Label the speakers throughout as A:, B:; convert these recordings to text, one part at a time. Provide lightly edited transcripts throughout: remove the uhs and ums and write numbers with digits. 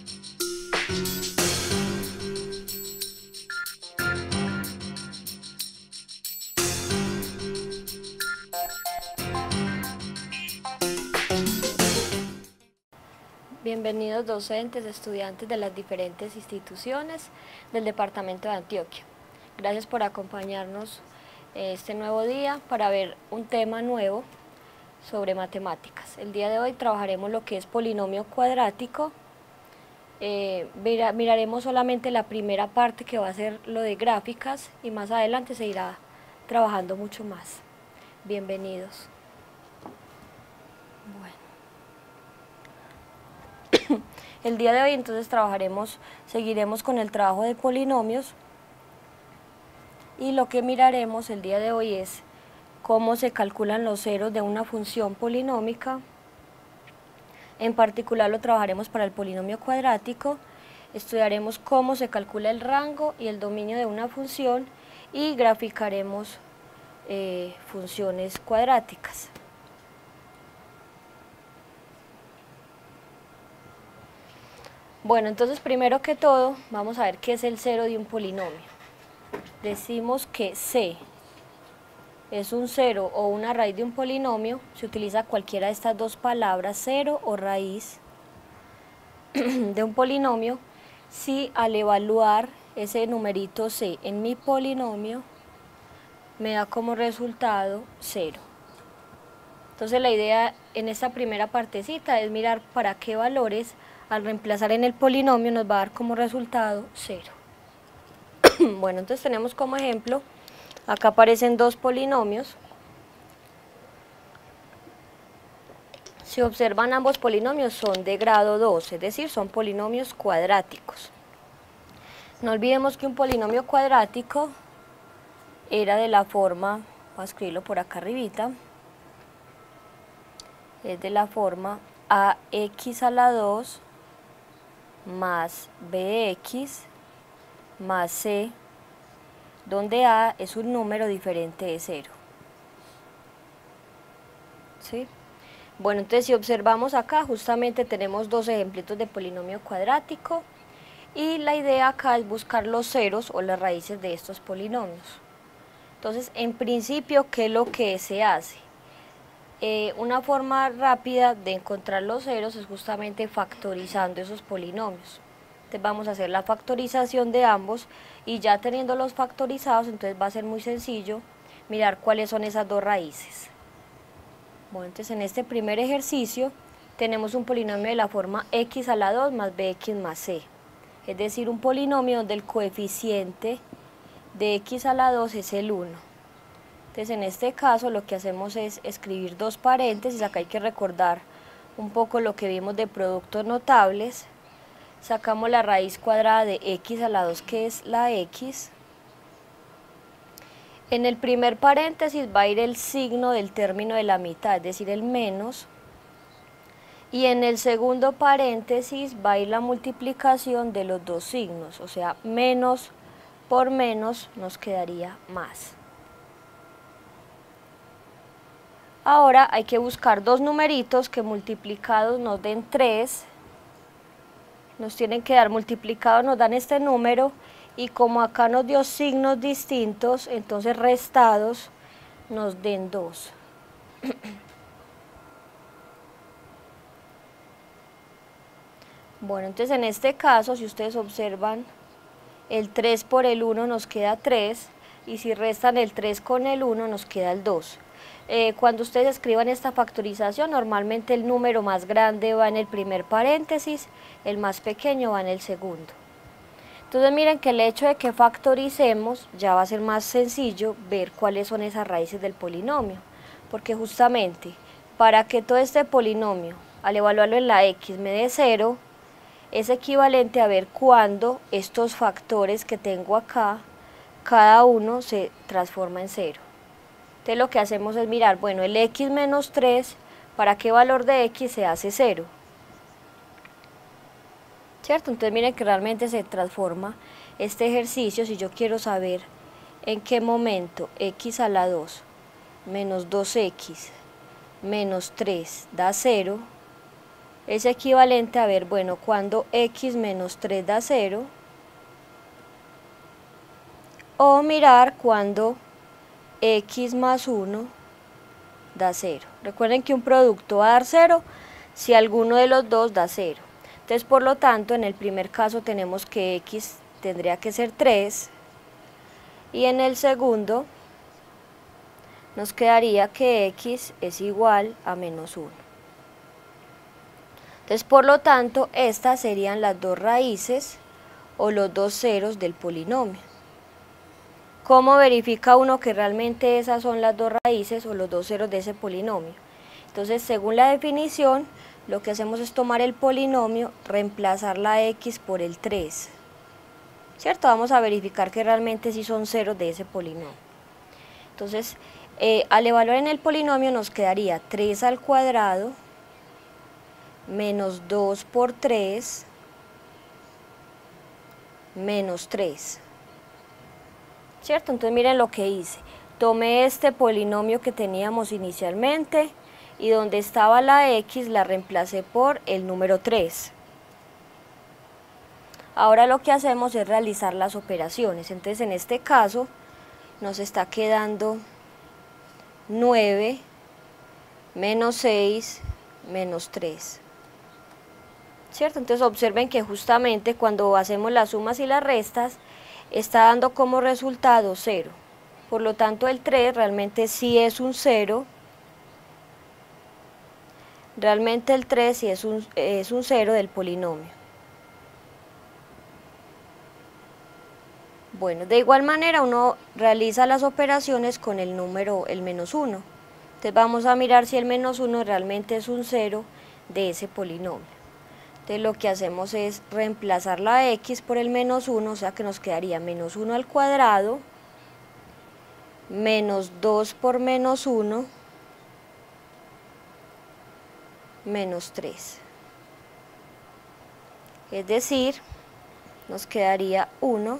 A: Bienvenidos docentes, estudiantes de las diferentes instituciones del Departamento de Antioquia. Gracias por acompañarnos este nuevo día para ver un tema nuevo sobre matemáticas. El día de hoy trabajaremos lo que es polinomio cuadrático. Miraremos solamente la primera parte, que va a ser lo de gráficas, y más adelante se irá trabajando mucho más. Bienvenidos. Bueno. El día de hoy entonces seguiremos con el trabajo de polinomios, y lo que miraremos el día de hoy es cómo se calculan los ceros de una función polinómica. En particular lo trabajaremos para el polinomio cuadrático, estudiaremos cómo se calcula el rango y el dominio de una función y graficaremos funciones cuadráticas. Bueno, entonces primero que todo vamos a ver qué es el cero de un polinomio. Decimos que C es un cero o una raíz de un polinomio, se utiliza cualquiera de estas dos palabras, cero o raíz de un polinomio, si al evaluar ese numerito C en mi polinomio me da como resultado 0. Entonces la idea en esta primera partecita es mirar para qué valores al reemplazar en el polinomio nos va a dar como resultado 0. Bueno, entonces tenemos como ejemplo, acá aparecen dos polinomios. Si observan, ambos polinomios son de grado 2, es decir, son polinomios cuadráticos. No olvidemos que un polinomio cuadrático era de la forma, voy a escribirlo por acá arribita, es de la forma ax a la 2 más bx más c, donde a es un número diferente de 0. ¿Sí? Bueno, entonces si observamos acá, justamente tenemos dos ejemplitos de polinomio cuadrático, y la idea acá es buscar los ceros o las raíces de estos polinomios. Entonces, en principio, ¿qué es lo que se hace? Una forma rápida de encontrar los ceros es justamente factorizando esos polinomios. Entonces vamos a hacer la factorización de ambos, y ya teniéndolos factorizados, entonces va a ser muy sencillo mirar cuáles son esas dos raíces. Bueno, entonces en este primer ejercicio tenemos un polinomio de la forma x a la 2 más bx más c, es decir, un polinomio donde el coeficiente de x a la 2 es el 1. Entonces en este caso lo que hacemos es escribir dos paréntesis. Acá hay que recordar un poco lo que vimos de productos notables. Sacamos la raíz cuadrada de x a la 2, que es la x. En el primer paréntesis va a ir el signo del término de la mitad, es decir, el menos. Y en el segundo paréntesis va a ir la multiplicación de los dos signos, o sea, menos por menos nos quedaría más. Ahora hay que buscar dos numeritos que multiplicados nos den 3, nos tienen que dar multiplicados, nos dan este número, y como acá nos dio signos distintos, entonces restados nos den 2. Bueno, entonces en este caso, si ustedes observan, el 3 por el 1 nos queda 3, y si restan el 3 con el 1 nos queda el 2. Cuando ustedes escriban esta factorización, normalmente el número más grande va en el primer paréntesis, el más pequeño va en el segundo. Entonces miren que el hecho de que factoricemos ya va a ser más sencillo ver cuáles son esas raíces del polinomio, porque justamente para que todo este polinomio, al evaluarlo en la x, me dé 0, es equivalente a ver cuándo estos factores que tengo acá, cada uno se transforma en 0. Entonces lo que hacemos es mirar, bueno, el x menos 3, ¿para qué valor de x se hace 0? ¿Cierto? Entonces miren que realmente se transforma este ejercicio. Si yo quiero saber en qué momento x a la 2 menos 2x menos 3 da 0, es equivalente a ver, bueno, cuando x menos 3 da 0, o mirar cuando x más 1 da 0. Recuerden que un producto va a dar 0 si alguno de los dos da 0. Entonces, por lo tanto, en el primer caso tenemos que x tendría que ser 3, y en el segundo nos quedaría que x es igual a menos 1. Entonces, por lo tanto, estas serían las dos raíces o los dos ceros del polinomio. ¿Cómo verifica uno que realmente esas son las dos raíces o los dos ceros de ese polinomio? Entonces, según la definición, lo que hacemos es tomar el polinomio, reemplazar la x por el 3. ¿Cierto? Vamos a verificar que realmente sí son ceros de ese polinomio. Entonces, al evaluar en el polinomio nos quedaría 3 al cuadrado menos 2 por 3 menos 3. ¿Cierto? Entonces miren lo que hice. Tomé este polinomio que teníamos inicialmente y donde estaba la x la reemplacé por el número 3. Ahora lo que hacemos es realizar las operaciones. Entonces en este caso nos está quedando 9 menos 6 menos 3. ¿Cierto? Entonces observen que justamente cuando hacemos las sumas y las restas está dando como resultado 0. Por lo tanto el 3 realmente sí es un 0. Realmente el 3 sí es un 0 del polinomio. Bueno, de igual manera uno realiza las operaciones con el número, el menos 1. Entonces vamos a mirar si el menos 1 realmente es un 0 de ese polinomio. Entonces lo que hacemos es reemplazar la x por el menos 1, o sea que nos quedaría menos 1 al cuadrado, menos 2 por menos 1, menos 3. Es decir, nos quedaría 1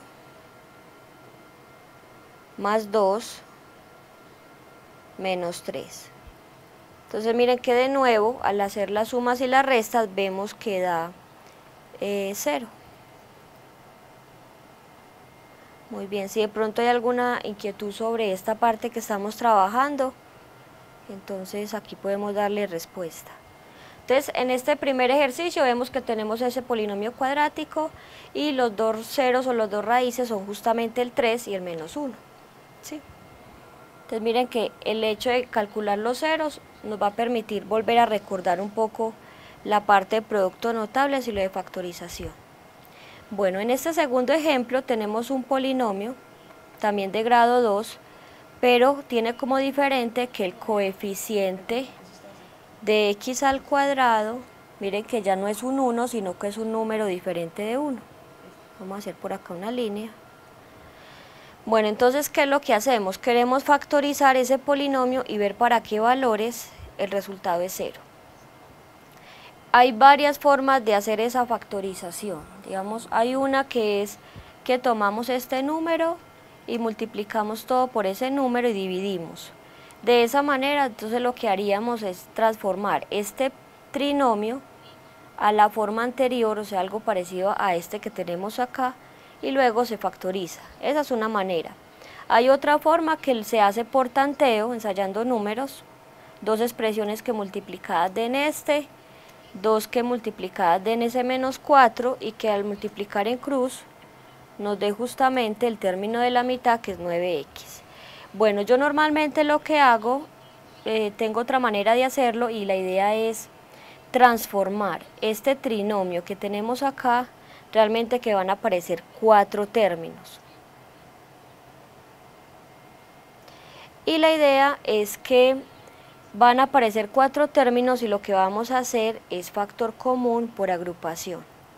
A: más 2 menos 3. Entonces miren que de nuevo, al hacer las sumas y las restas, vemos que da 0. Muy bien, si de pronto hay alguna inquietud sobre esta parte que estamos trabajando, entonces aquí podemos darle respuesta. Entonces en este primer ejercicio vemos que tenemos ese polinomio cuadrático y los dos ceros o los dos raíces son justamente el 3 y el menos 1. ¿Sí? Entonces miren que el hecho de calcular los ceros nos va a permitir volver a recordar un poco la parte de productos notables y lo de factorización. Bueno, en este segundo ejemplo tenemos un polinomio, también de grado 2, pero tiene como diferente que el coeficiente de x al cuadrado, miren que ya no es un 1, sino que es un número diferente de 1. Vamos a hacer por acá una línea. Bueno, entonces, ¿qué es lo que hacemos? Queremos factorizar ese polinomio y ver para qué valores el resultado es 0. Hay varias formas de hacer esa factorización. Digamos, hay una que es que tomamos este número y multiplicamos todo por ese número y dividimos. De esa manera, entonces lo que haríamos es transformar este trinomio a la forma anterior, o sea, algo parecido a este que tenemos acá, y luego se factoriza. Esa es una manera. Hay otra forma que se hace por tanteo, ensayando números, dos expresiones que multiplicadas den este, dos que multiplicadas den ese menos 4 y que al multiplicar en cruz nos dé justamente el término de la mitad que es 9x. Bueno, yo normalmente lo que hago, tengo otra manera de hacerlo y la idea es transformar este trinomio que tenemos acá, realmente que van a aparecer 4 términos. Y la idea es que van a aparecer 4 términos y lo que vamos a hacer es factor común por agrupación.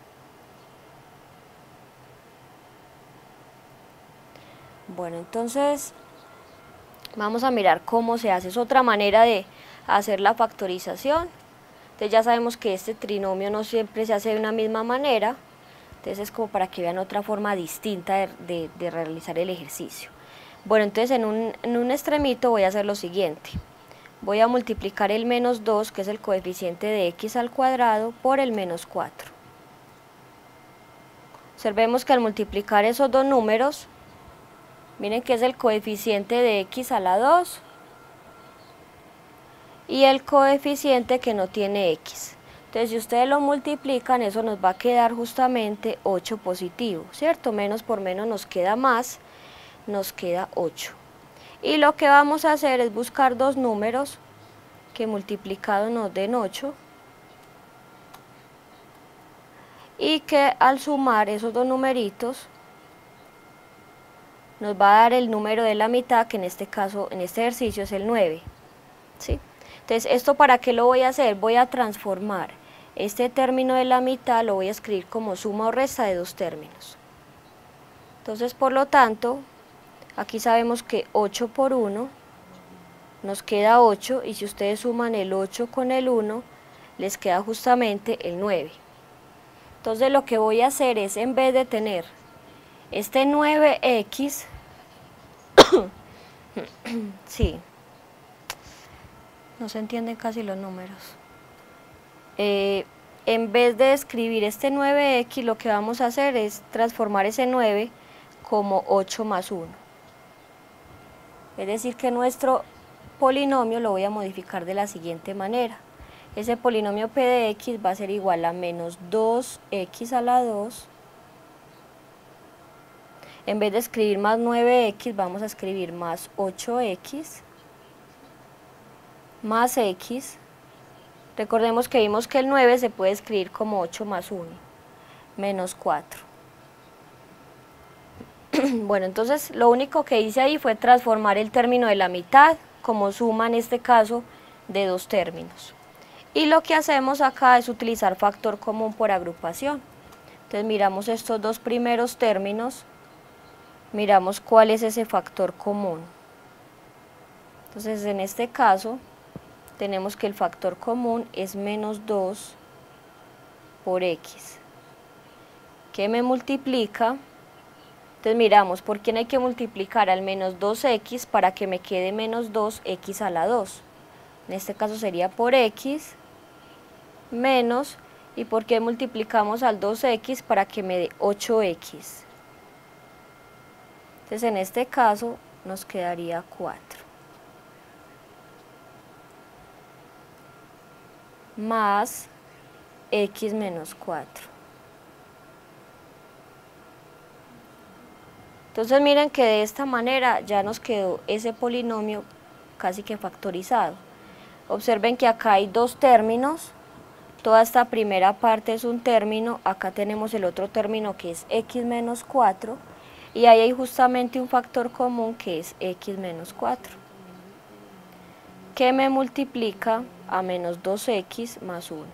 A: Bueno, entonces vamos a mirar cómo se hace. Es otra manera de hacer la factorización. Entonces ya sabemos que este trinomio no siempre se hace de una misma manera. Entonces es como para que vean otra forma distinta de realizar el ejercicio. Bueno, entonces en un extremito voy a hacer lo siguiente. voy a multiplicar el menos 2, que es el coeficiente de x al cuadrado, por el menos 4. Observemos que al multiplicar esos dos números, miren que es el coeficiente de x a la 2 y el coeficiente que no tiene x. Entonces, si ustedes lo multiplican, eso nos va a quedar justamente 8 positivo, ¿cierto? Menos por menos nos queda más, nos queda 8. Y lo que vamos a hacer es buscar dos números que multiplicados nos den 8 y que al sumar esos dos numeritos nos va a dar el número de la mitad, que en este caso, en este ejercicio es el 9, ¿sí? Entonces, ¿esto para qué lo voy a hacer? Voy a transformar este término de la mitad, lo voy a escribir como suma o resta de dos términos. Entonces, por lo tanto, aquí sabemos que 8 por 1 nos queda 8, y si ustedes suman el 8 con el 1, les queda justamente el 9. Entonces, lo que voy a hacer es, en vez de tener este 9x, sí, no se entienden casi los números. En vez de escribir este 9x, lo que vamos a hacer es transformar ese 9 como 8 más 1. Es decir, que nuestro polinomio lo voy a modificar de la siguiente manera. Ese polinomio p de x va a ser igual a menos 2x a la 2. En vez de escribir más 9x, vamos a escribir más 8x más x. Recordemos que vimos que el 9 se puede escribir como 8 más 1, menos 4. Bueno, entonces lo único que hice ahí fue transformar el término de la mitad como suma, en este caso, de dos términos. Y lo que hacemos acá es utilizar factor común por agrupación. Entonces miramos estos dos primeros términos, miramos cuál es ese factor común. Entonces, en este caso, tenemos que el factor común es menos 2 por x, que me multiplica. Entonces miramos por quién hay que multiplicar al menos 2x para que me quede menos 2x a la 2. En este caso sería por x menos, y por qué multiplicamos al 2x para que me dé 8x. Entonces, en este caso nos quedaría 4. Más x menos 4. Entonces miren que de esta manera ya nos quedó ese polinomio casi que factorizado. Observen que acá hay dos términos, toda esta primera parte es un término, acá tenemos el otro término que es x menos 4, y ahí hay justamente un factor común que es x menos 4, que me multiplica a menos 2x más 1.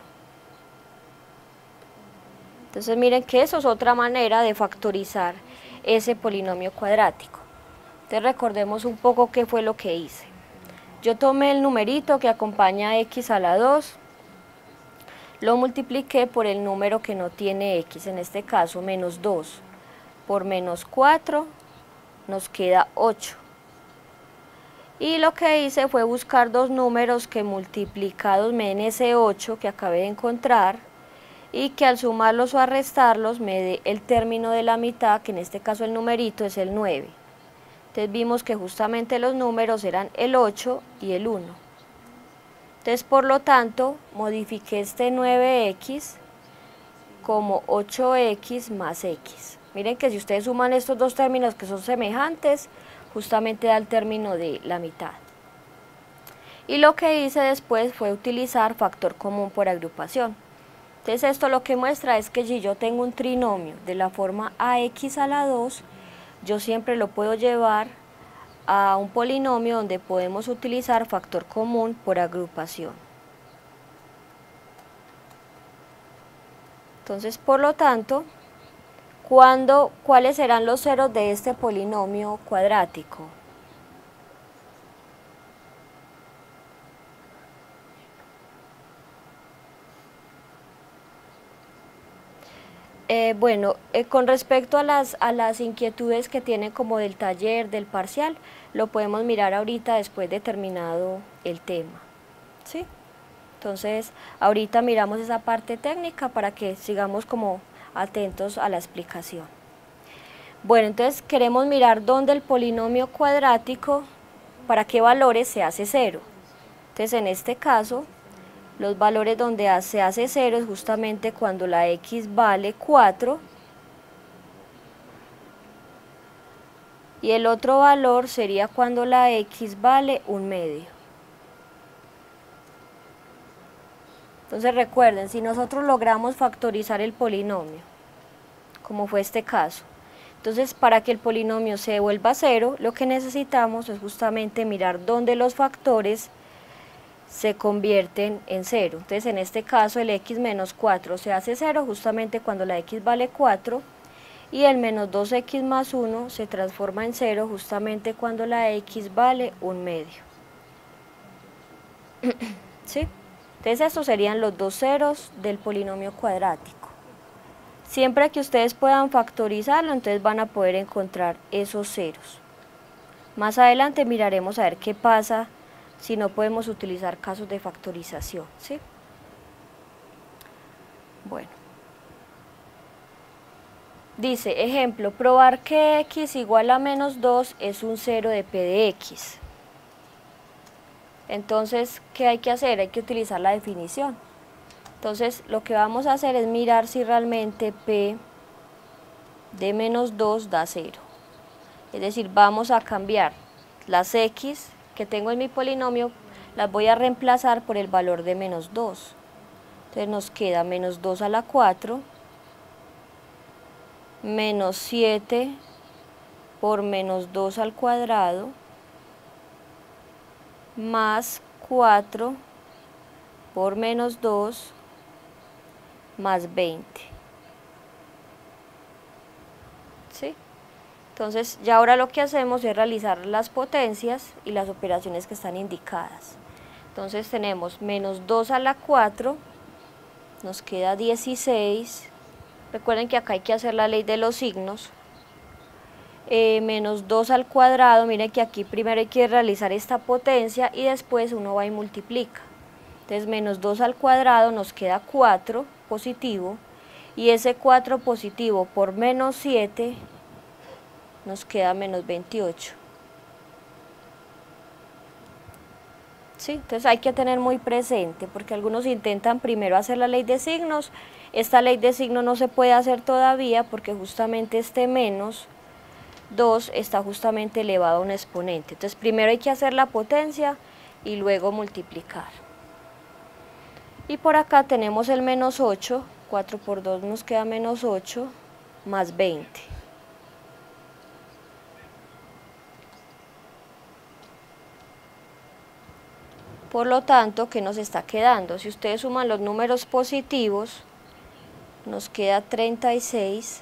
A: Entonces miren que eso es otra manera de factorizar ese polinomio cuadrático. Entonces recordemos un poco qué fue lo que hice. Yo tomé el numerito que acompaña a x a la 2, lo multipliqué por el número que no tiene x, en este caso menos 2 por menos 4 nos queda 8. Y lo que hice fue buscar dos números que multiplicados me den ese 8 que acabé de encontrar, y que al sumarlos o a restarlos me dé el término de la mitad, que en este caso el numerito es el 9. Entonces vimos que justamente los números eran el 8 y el 1. Entonces, por lo tanto, modifiqué este 9x como 8x más x. Miren que si ustedes suman estos dos términos que son semejantes, justamente da el término de la mitad. Y lo que hice después fue utilizar factor común por agrupación. Entonces esto lo que muestra es que si yo tengo un trinomio de la forma ax a la 2, yo siempre lo puedo llevar a un polinomio donde podemos utilizar factor común por agrupación. Entonces, por lo tanto, ¿cuáles serán los ceros de este polinomio cuadrático? Con respecto a las inquietudes que tienen como del taller, del parcial, lo podemos mirar ahorita después de terminado el tema, ¿sí? Entonces, ahorita miramos esa parte técnica para que sigamos como atentos a la explicación. Bueno, entonces queremos mirar dónde el polinomio cuadrático, para qué valores se hace cero. Entonces, en este caso, los valores donde se hace cero es justamente cuando la x vale 4 y el otro valor sería cuando la x vale 1/2. Entonces recuerden, si nosotros logramos factorizar el polinomio, como fue este caso, entonces para que el polinomio se devuelva cero, lo que necesitamos es justamente mirar dónde los factores se convierten en cero. Entonces en este caso el x menos 4 se hace cero justamente cuando la x vale 4 y el menos 2x más 1 se transforma en cero justamente cuando la x vale 1/2. ¿Sí? Entonces estos serían los dos ceros del polinomio cuadrático. Siempre que ustedes puedan factorizarlo, entonces van a poder encontrar esos ceros. Más adelante miraremos a ver qué pasa si no podemos utilizar casos de factorización, ¿sí? Bueno. Dice, ejemplo, probar que x igual a menos 2 es un cero de p de x. Entonces, ¿qué hay que hacer? Hay que utilizar la definición. Entonces, lo que vamos a hacer es mirar si realmente p de menos 2 da 0. Es decir, vamos a cambiar las x que tengo en mi polinomio, las voy a reemplazar por el valor de menos 2. Entonces nos queda menos 2 a la 4, menos 7 por menos 2 al cuadrado, más 4 por menos 2, más 20. ¿Sí? Entonces ya ahora lo que hacemos es realizar las potencias y las operaciones que están indicadas. Entonces tenemos menos 2 a la 4, nos queda 16, recuerden que acá hay que hacer la ley de los signos, menos 2 al cuadrado, miren que aquí primero hay que realizar esta potencia y después uno va y multiplica. Entonces menos 2 al cuadrado nos queda 4 positivo y ese 4 positivo por menos 7 nos queda menos 28. ¿Sí? Entonces hay que tener muy presente, porque algunos intentan primero hacer la ley de signos. Esta ley de signos no se puede hacer todavía porque justamente este menos 2 está justamente elevado a un exponente. Entonces primero hay que hacer la potencia y luego multiplicar. Y por acá tenemos el menos 8, 4 por 2 nos queda menos 8, más 20. Por lo tanto, ¿qué nos está quedando? Si ustedes suman los números positivos, nos queda 36.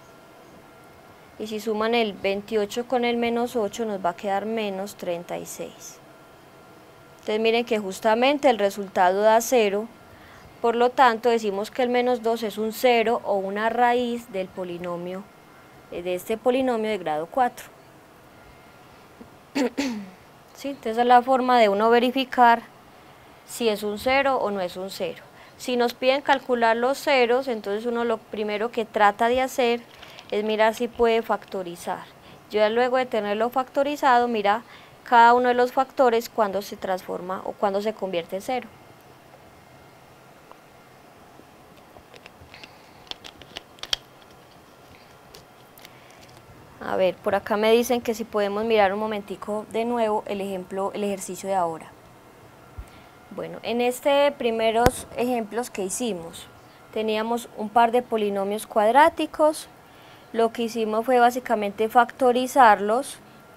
A: Y si suman el 28 con el menos 8, nos va a quedar menos 36. Entonces miren que justamente el resultado da 0. Por lo tanto, decimos que el menos 2 es un 0 o una raíz del polinomio, de este polinomio de grado 4. ¿Sí? Entonces es la forma de uno verificar si es un 0 o no es un 0. Si nos piden calcular los ceros, entonces uno lo primero que trata de hacer es mirar si puede factorizar. Ya luego de tenerlo factorizado, mira cada uno de los factores cuando se transforma o cuando se convierte en 0. A ver, por acá me dicen que si podemos mirar un momentico de nuevo el ejercicio de ahora. Bueno, en este primeros ejemplos que hicimos, teníamos un par de polinomios cuadráticos. Lo que hicimos fue básicamente factorizarlos.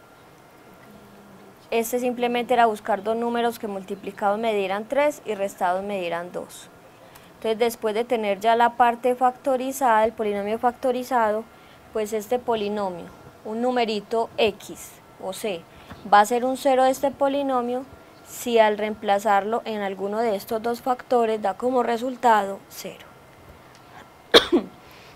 A: Este simplemente era buscar dos números que multiplicados me dieran 3 y restados me dieran 2. Entonces después de tener ya la parte factorizada, el polinomio factorizado, pues este polinomio, un numerito x o c, va a ser un 0 de este polinomio si al reemplazarlo en alguno de estos dos factores da como resultado 0.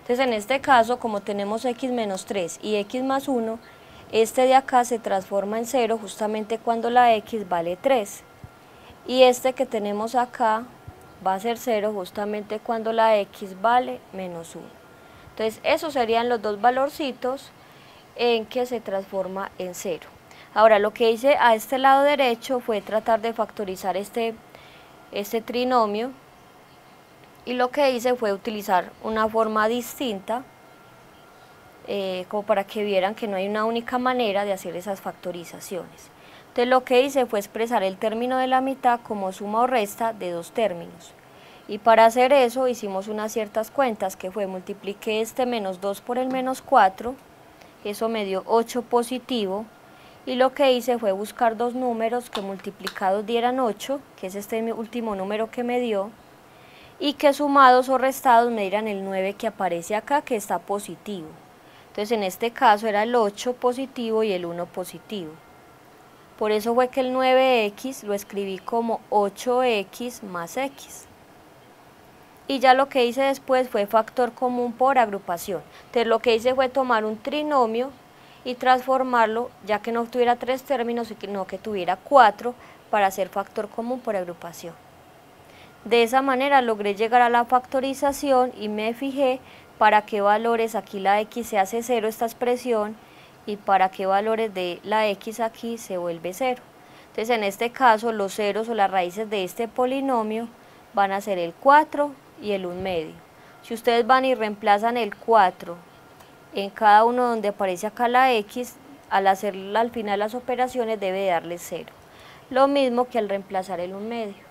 A: Entonces en este caso, como tenemos x menos 3 y x más 1, este de acá se transforma en 0 justamente cuando la x vale 3. Y este que tenemos acá va a ser 0 justamente cuando la x vale menos 1. Entonces esos serían los dos valorcitos en que se transforma en 0. Ahora lo que hice a este lado derecho fue tratar de factorizar este trinomio, y lo que hice fue utilizar una forma distinta, como para que vieran que no hay una única manera de hacer esas factorizaciones. Entonces lo que hice fue expresar el término de la mitad como suma o resta de dos términos. Y para hacer eso hicimos unas ciertas cuentas, que fue multipliqué este menos 2 por el menos 4, eso me dio 8 positivo, y lo que hice fue buscar dos números que multiplicados dieran 8, que es este último número que me dio, y que sumados o restados me dieran el 9 que aparece acá, que está positivo. Entonces en este caso era el 8 positivo y el 1 positivo. Por eso fue que el 9x lo escribí como 8x más x. Y ya lo que hice después fue factor común por agrupación. Entonces lo que hice fue tomar un trinomio y transformarlo, ya que no tuviera 3 términos, sino que tuviera 4, para hacer factor común por agrupación. De esa manera logré llegar a la factorización y me fijé para qué valores aquí la x se hace 0 esta expresión, y para qué valores de la x aquí se vuelve 0. Entonces en este caso los ceros o las raíces de este polinomio van a ser el 4 y el 1 medio. Si ustedes van y reemplazan el 4 en cada uno donde aparece acá la x, al hacer al final las operaciones debe darle 0. Lo mismo que al reemplazar el 1 medio.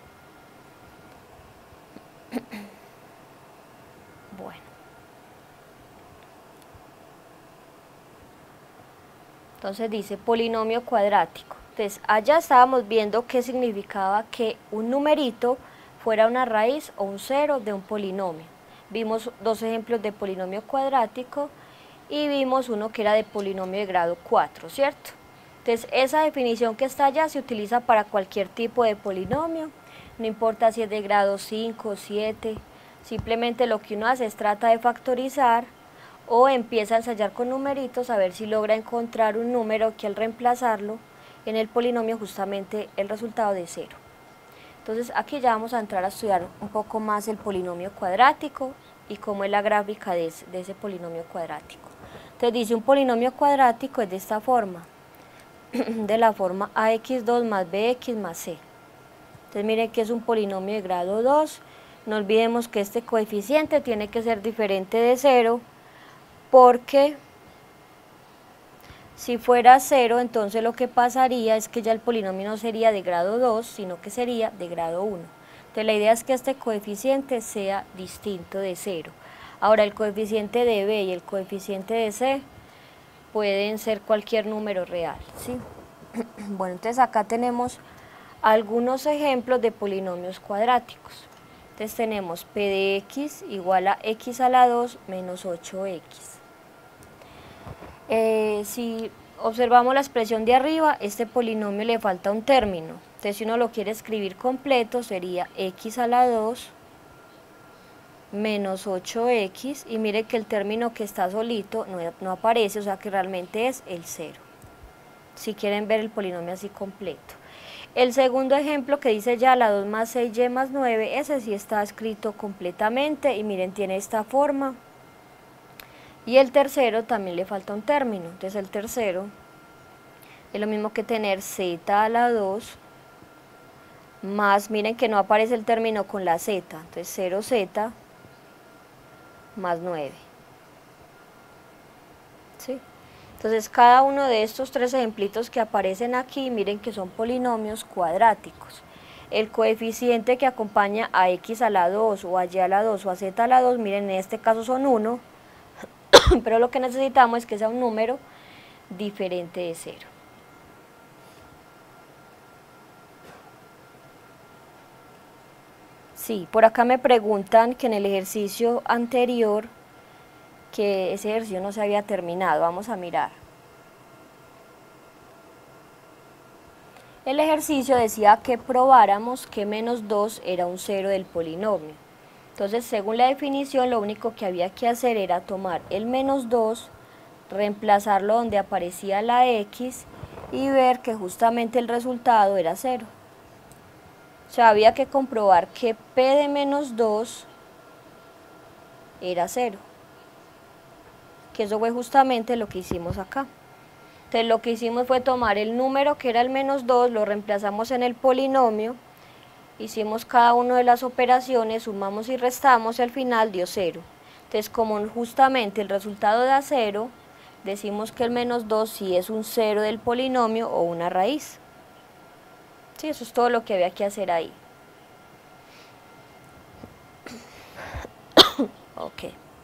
A: Bueno. Entonces dice polinomio cuadrático. Entonces allá estábamos viendo qué significaba que un numerito fuera una raíz o un cero de un polinomio. Vimos dos ejemplos de polinomio cuadrático y vimos uno que era de polinomio de grado 4, ¿cierto? Entonces esa definición que está allá se utiliza para cualquier tipo de polinomio, no importa si es de grado 5 o 7, simplemente lo que uno hace es trata de factorizar o empieza a ensayar con numeritos a ver si logra encontrar un número que al reemplazarlo en el polinomio justamente el resultado de 0. Entonces aquí ya vamos a entrar a estudiar un poco más el polinomio cuadrático y cómo es la gráfica de ese polinomio cuadrático. Entonces dice un polinomio cuadrático es de esta forma, de la forma ax2 más bx más c. Entonces miren que es un polinomio de grado 2, no olvidemos que este coeficiente tiene que ser diferente de 0, porque si fuera 0, entonces lo que pasaría es que ya el polinomio no sería de grado 2, sino que sería de grado 1. Entonces la idea es que este coeficiente sea distinto de 0. Ahora el coeficiente de b y el coeficiente de c pueden ser cualquier número real, ¿sí? Bueno, entonces acá tenemos algunos ejemplos de polinomios cuadráticos. Entonces tenemos p de x igual a x a la 2 menos 8x. Si observamos la expresión de arriba, este polinomio le falta un término. Entonces si uno lo quiere escribir completo sería x a la 2 menos 8x, y mire que el término que está solito no aparece, o sea que realmente es el 0. Si quieren ver el polinomio así completo. El segundo ejemplo que dice ya la 2 más 6y más 9, ese sí está escrito completamente y miren tiene esta forma. Y el tercero también le falta un término, entonces el tercero es lo mismo que tener z a la 2 más, miren que no aparece el término con la z, entonces 0z más 9. ¿Sí? Entonces cada uno de estos tres ejemplitos que aparecen aquí, miren que son polinomios cuadráticos. El coeficiente que acompaña a x a la 2 o a y a la 2 o a z a la 2, miren en este caso son 1, pero lo que necesitamos es que sea un número diferente de 0. Sí, por acá me preguntan que en el ejercicio anterior, que ese ejercicio no se había terminado. Vamos a mirar. El ejercicio decía que probáramos que menos 2 era un cero del polinomio. Entonces, según la definición, lo único que había que hacer era tomar el menos 2, reemplazarlo donde aparecía la x y ver que justamente el resultado era 0. O sea, había que comprobar que p de menos 2 era 0. Que eso fue justamente lo que hicimos acá. Entonces, lo que hicimos fue tomar el número que era el menos 2, lo reemplazamos en el polinomio, hicimos cada una de las operaciones, sumamos y restamos y al final dio 0. Entonces, como justamente el resultado da 0, decimos que el menos 2 sí es un 0 del polinomio o una raíz. Sí, eso es todo lo que había que hacer ahí. Ok.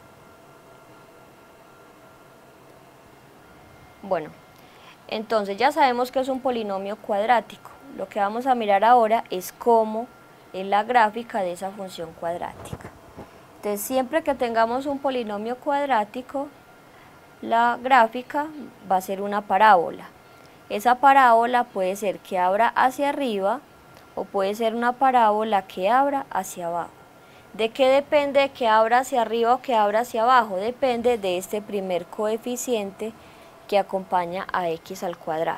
A: Bueno, entonces ya sabemos que es un polinomio cuadrático. Lo que vamos a mirar ahora es cómo es la gráfica de esa función cuadrática. Entonces, siempre que tengamos un polinomio cuadrático, la gráfica va a ser una parábola. Esa parábola puede ser que abra hacia arriba o puede ser una parábola que abra hacia abajo. ¿De qué depende que abra hacia arriba o que abra hacia abajo? Depende de este primer coeficiente que acompaña a x al cuadrado.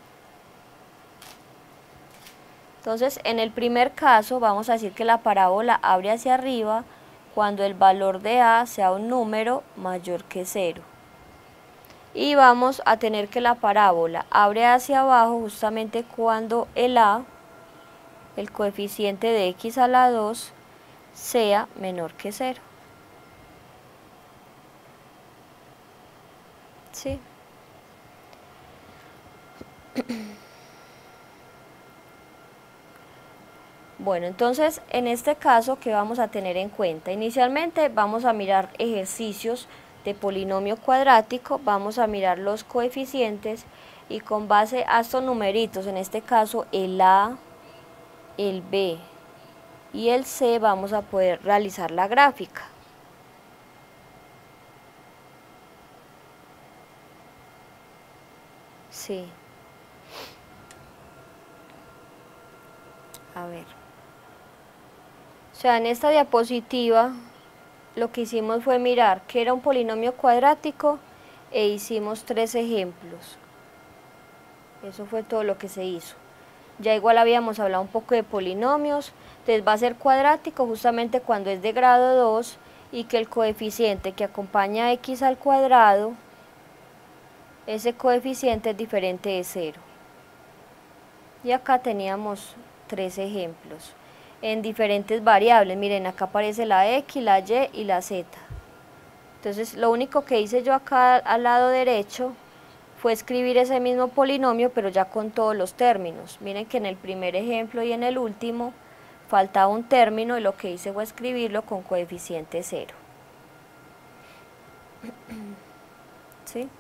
A: Entonces, en el primer caso vamos a decir que la parábola abre hacia arriba cuando el valor de a sea un número mayor que 0. Y vamos a tener que la parábola abre hacia abajo justamente cuando el a, el coeficiente de x a la 2, sea menor que 0. ¿Sí? Bueno, entonces en este caso, ¿qué vamos a tener en cuenta? Inicialmente vamos a mirar ejercicios de polinomio cuadrático, vamos a mirar los coeficientes y con base a estos numeritos, en este caso el a, el b y el c, vamos a poder realizar la gráfica. Sí. A ver. O sea, en esta diapositiva lo que hicimos fue mirar que era un polinomio cuadrático e hicimos 3 ejemplos. Eso fue todo lo que se hizo. Ya igual habíamos hablado un poco de polinomios, entonces va a ser cuadrático justamente cuando es de grado 2 y que el coeficiente que acompaña a x al cuadrado, ese coeficiente es diferente de 0. Y acá teníamos 3 ejemplos en diferentes variables. Miren, acá aparece la x, la y y la z. Entonces, lo único que hice yo acá al lado derecho fue escribir ese mismo polinomio, pero ya con todos los términos. Miren que en el primer ejemplo y en el último faltaba un término y lo que hice fue escribirlo con coeficiente 0. ¿Sí?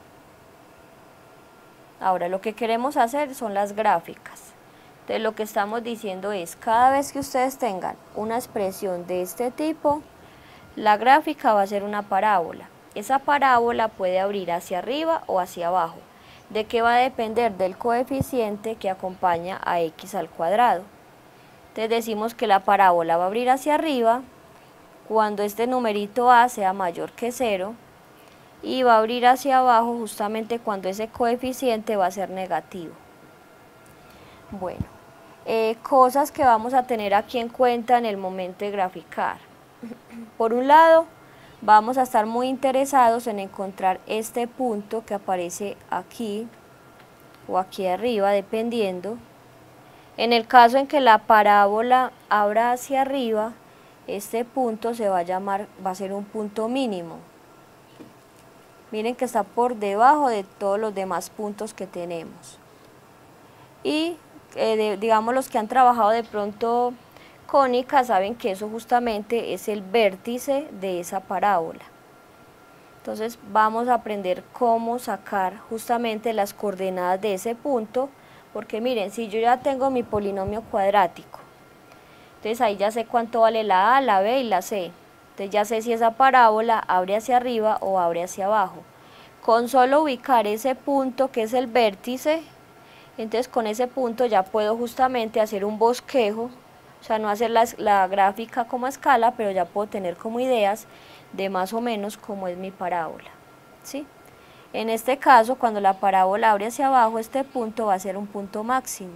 A: Ahora, lo que queremos hacer son las gráficas. Entonces, lo que estamos diciendo es, cada vez que ustedes tengan una expresión de este tipo, la gráfica va a ser una parábola. Esa parábola puede abrir hacia arriba o hacia abajo. ¿De qué va a depender? Del coeficiente que acompaña a x al cuadrado. Entonces decimos que la parábola va a abrir hacia arriba cuando este numerito a sea mayor que 0 y va a abrir hacia abajo justamente cuando ese coeficiente va a ser negativo. Bueno. Cosas que vamos a tener aquí en cuenta en el momento de graficar. Por un lado, vamos a estar muy interesados en encontrar este punto que aparece aquí o aquí arriba, dependiendo. En el caso en que la parábola abra hacia arriba, este punto se va a ser un punto mínimo. Miren que está por debajo de todos los demás puntos que tenemos. Y digamos, los que han trabajado de pronto cónica saben que eso justamente es el vértice de esa parábola. Entonces vamos a aprender cómo sacar justamente las coordenadas de ese punto, porque miren, si yo ya tengo mi polinomio cuadrático, entonces ahí ya sé cuánto vale la a, la b y la c. Entonces ya sé si esa parábola abre hacia arriba o abre hacia abajo. Con solo ubicar ese punto que es el vértice, entonces con ese punto ya puedo justamente hacer un bosquejo O sea, no hacer la gráfica como a escala, pero ya puedo tener como ideas de más o menos cómo es mi parábola, ¿sí? En este caso, cuando la parábola abre hacia abajo, este punto va a ser un punto máximo.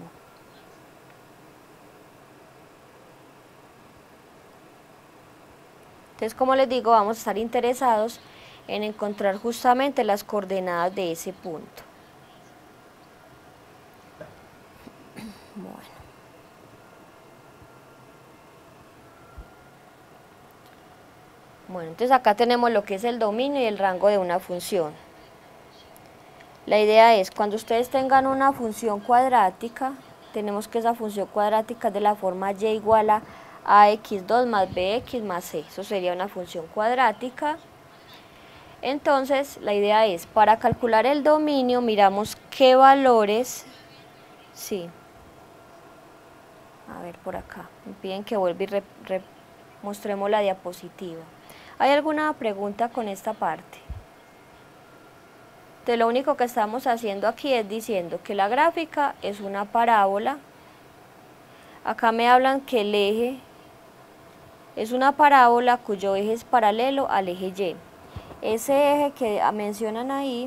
A: Entonces, como les digo, vamos a estar interesados en encontrar justamente las coordenadas de ese punto. Bueno, entonces acá tenemos lo que es el dominio y el rango de una función. La idea es, cuando ustedes tengan una función cuadrática, tenemos que esa función cuadrática es de la forma y igual a ax2 más bx más c. Eso sería una función cuadrática. Entonces, la idea es, para calcular el dominio, miramos qué valores, sí, a ver por acá, me piden que vuelva y mostremos la diapositiva. ¿Hay alguna pregunta con esta parte? Entonces, lo único que estamos haciendo aquí es diciendo que la gráfica es una parábola. Acá me hablan que el eje es una parábola cuyo eje es paralelo al eje Y. Ese eje que mencionan ahí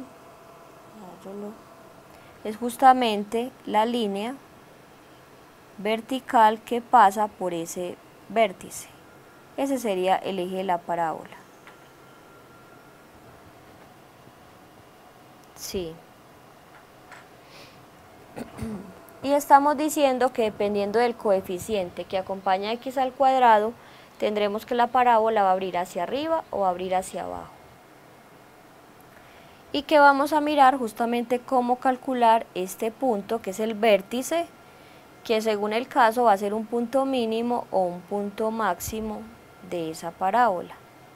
A: es justamente la línea vertical que pasa por ese vértice. Ese sería el eje de la parábola. Sí. Y estamos diciendo que dependiendo del coeficiente que acompaña a x al cuadrado, tendremos que la parábola va a abrir hacia arriba o va a abrir hacia abajo. Y que vamos a mirar justamente cómo calcular este punto, que es el vértice, que según el caso va a ser un punto mínimo o un punto máximo de esa parábola.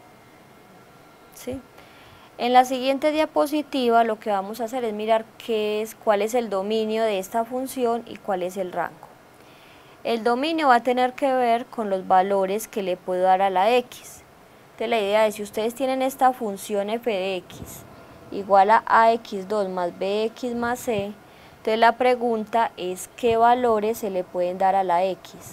A: ¿Sí? En la siguiente diapositiva lo que vamos a hacer es mirar cuál es el dominio de esta función y cuál es el rango. El dominio va a tener que ver con los valores que le puedo dar a la x. Entonces la idea es, si ustedes tienen esta función f de x igual a ax2 más bx más c, entonces la pregunta es qué valores se le pueden dar a la x.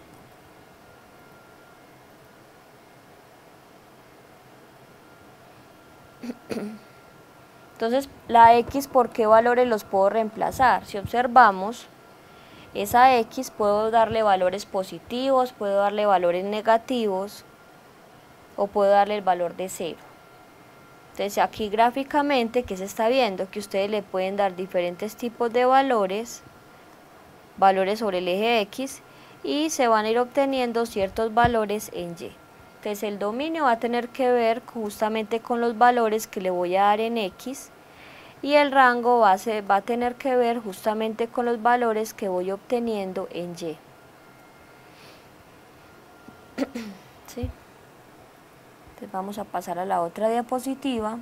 A: Entonces, la x, ¿por qué valores los puedo reemplazar? Si observamos, esa x puedo darle valores positivos, puedo darle valores negativos o puedo darle el valor de 0. Entonces, aquí gráficamente, ¿qué se está viendo? Que ustedes le pueden dar diferentes tipos de valores sobre el eje x, y se van a ir obteniendo ciertos valores en y. Entonces el dominio va a tener que ver justamente con los valores que le voy a dar en x, y el rango va a tener que ver justamente con los valores que voy obteniendo en y. ¿Sí? Entonces vamos a pasar a la otra diapositiva.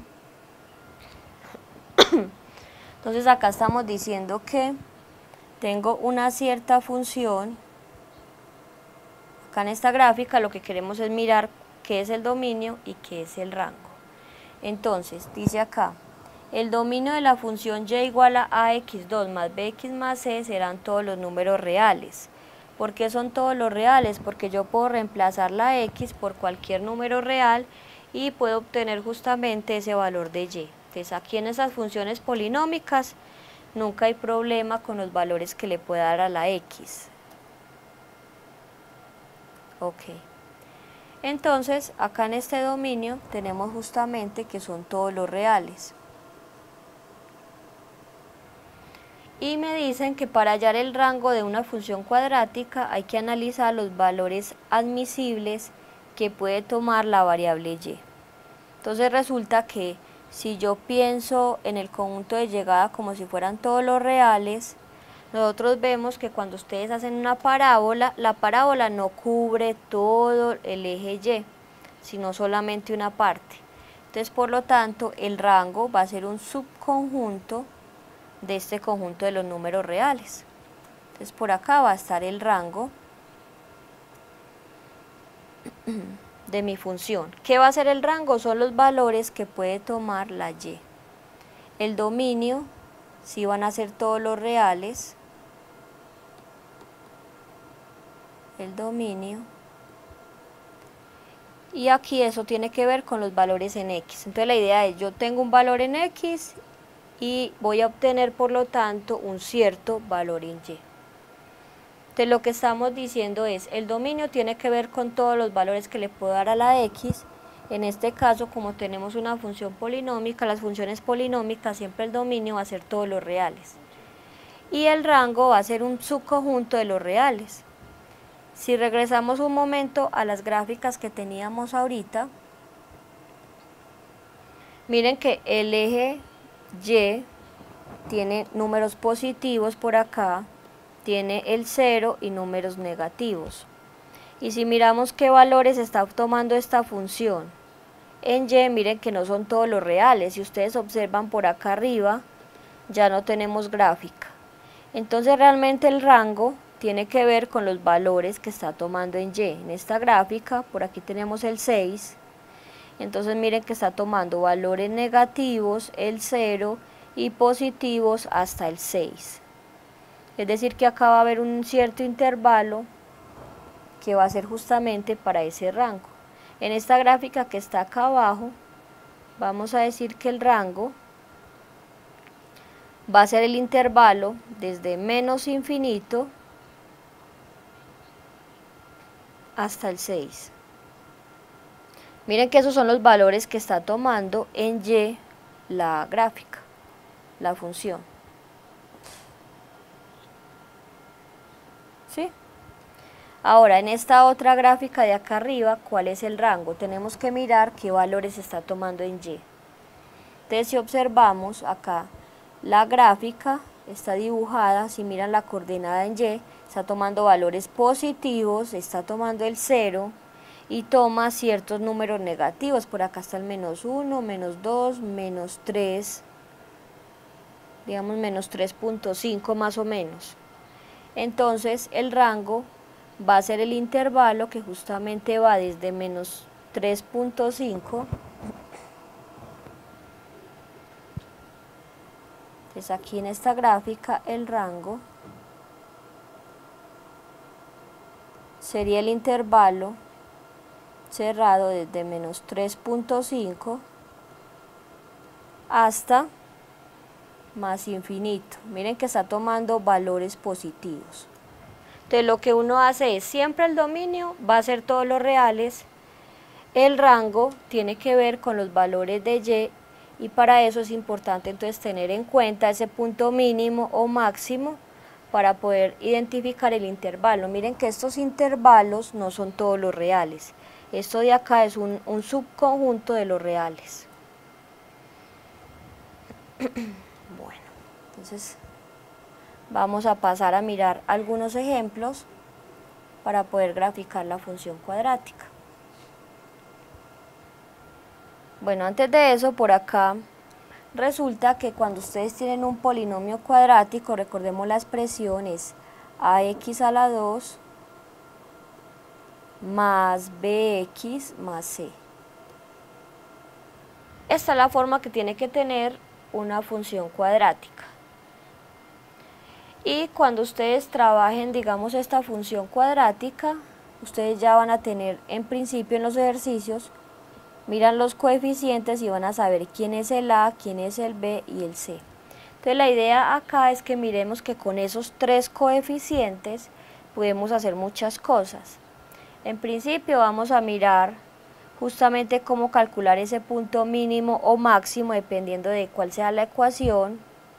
A: Entonces acá estamos diciendo que tengo una cierta función. Acá en esta gráfica lo que queremos es mirar qué es el dominio y qué es el rango. Entonces, dice acá, el dominio de la función y igual a ax2 más bx más c serán todos los números reales. ¿Por qué son todos los reales? Porque yo puedo reemplazar la x por cualquier número real y puedo obtener justamente ese valor de y. Entonces aquí en esas funciones polinómicas nunca hay problema con los valores que le pueda dar a la x. Ok. Entonces, acá en este dominio tenemos justamente que son todos los reales. Y me dicen que para hallar el rango de una función cuadrática hay que analizar los valores admisibles que puede tomar la variable y. Entonces resulta que si yo pienso en el conjunto de llegada como si fueran todos los reales, nosotros vemos que cuando ustedes hacen una parábola, la parábola no cubre todo el eje y, sino solamente una parte. Entonces, por lo tanto, el rango va a ser un subconjunto de este conjunto de los números reales. Entonces, por acá va a estar el rango de mi función. ¿Qué va a ser el rango? Son los valores que puede tomar la y. El dominio, si van a ser todos los reales. el dominio, y aquí eso tiene que ver con los valores en X. Entonces la idea es, yo tengo un valor en X y voy a obtener por lo tanto un cierto valor en Y. Entonces lo que estamos diciendo es, el dominio tiene que ver con todos los valores que le puedo dar a la X. En este caso, como tenemos una función polinómica, las funciones polinómicas, siempre el dominio va a ser todos los reales. Y el rango va a ser un subconjunto de los reales. Si regresamos un momento a las gráficas que teníamos ahorita, miren que el eje Y tiene números positivos por acá, tiene el 0 y números negativos. Y si miramos qué valores está tomando esta función en Y, miren que no son todos los reales. Si ustedes observan por acá arriba, ya no tenemos gráfica. Entonces realmente el rango tiene que ver con los valores que está tomando en Y. En esta gráfica, por aquí tenemos el 6, entonces miren que está tomando valores negativos, el 0, y positivos hasta el 6. Es decir que acá va a haber un cierto intervalo que va a ser justamente para ese rango. En esta gráfica que está acá abajo, vamos a decir que el rango va a ser el intervalo desde menos infinito hasta el 6. Miren que esos son los valores que está tomando en Y la gráfica, la función. ¿Sí? Ahora, en esta otra gráfica de acá arriba, ¿cuál es el rango? Tenemos que mirar qué valores está tomando en Y. Entonces, si observamos acá, la gráfica está dibujada, si miran la coordenada en Y, está tomando valores positivos, está tomando el 0 y toma ciertos números negativos. Por acá está el menos 1, menos 2, menos 3, digamos menos 3.5 más o menos. Entonces el rango va a ser el intervalo que justamente va desde menos 3.5. Entonces aquí en esta gráfica el rango sería el intervalo cerrado desde menos 3.5 hasta más infinito. Miren que está tomando valores positivos. Entonces lo que uno hace es, siempre el dominio va a ser todos los reales, el rango tiene que ver con los valores de Y, y para eso es importante entonces tener en cuenta ese punto mínimo o máximo para poder identificar el intervalo. Miren que estos intervalos no son todos los reales. Esto de acá es un subconjunto de los reales. Bueno, entonces vamos a pasar a mirar algunos ejemplos para poder graficar la función cuadrática. Bueno, antes de eso, por acá resulta que cuando ustedes tienen un polinomio cuadrático, recordemos la expresión es ax a la 2 más bx más c. Esta es la forma que tiene que tener una función cuadrática. Y cuando ustedes trabajen, digamos, esta función cuadrática, ustedes ya van a tener en principio en los ejercicios, miran los coeficientes y van a saber quién es el A, quién es el B y el C. Entonces la idea acá es que miremos que con esos tres coeficientes podemos hacer muchas cosas. En principio vamos a mirar justamente cómo calcular ese punto mínimo o máximo dependiendo de cuál sea la ecuación.